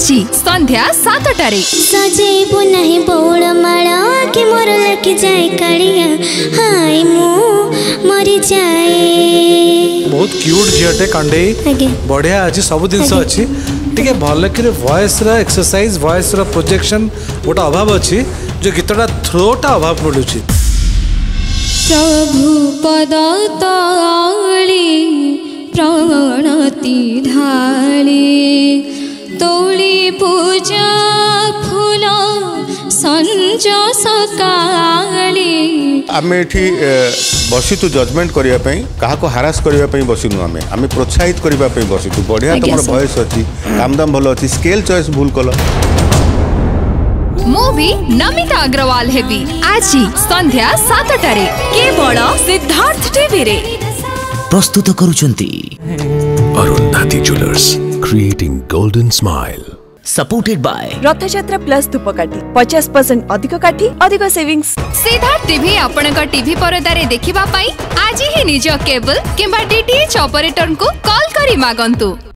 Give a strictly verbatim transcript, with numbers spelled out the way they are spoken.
आज संध्या सातटारे सजेबु नहीं बौड़ माला कि मोर लग जाए कड़िया हाय मु मरी जाए। बहुत क्यूट झीटे कंडे बढ़िया आज सब जिन अच्छी टे भल कि वॉइस एक्सरसाइज वॉइस प्रोजेक्शन गोटे अभाव अच्छी जो गीतटा थ्रोटा अभाव पड़ू। प्रभु पद तली प्रणति धाली तोली पूजा फूल संज सकाली आम एठी बसितु जजमेंट करने क्या हारास करने बसिनु आम आम प्रोत्साहित करने बसितु बढ़िया तुम वॉइस अच्छी काम दाम भल अच्छी स्केल चॉइस भूल कल। मूवी नमिता अग्रवाल हेबी आज संध्या सातटारे केवल सिद्धार्थ टीवी रे प्रस्तुत करुचंती Arundhati jewellers creating golden smile supported by Rathyatra plus धूपकाठी पचास परसेंट अधिक काठी अधिक सेविंग्स। सिद्धार्थ टीवी आपणक टीवी परदारे देखिबा पाई आज ही निज केबल किंबा डीटीएच ऑपरेटर को कॉल करी मागंतु।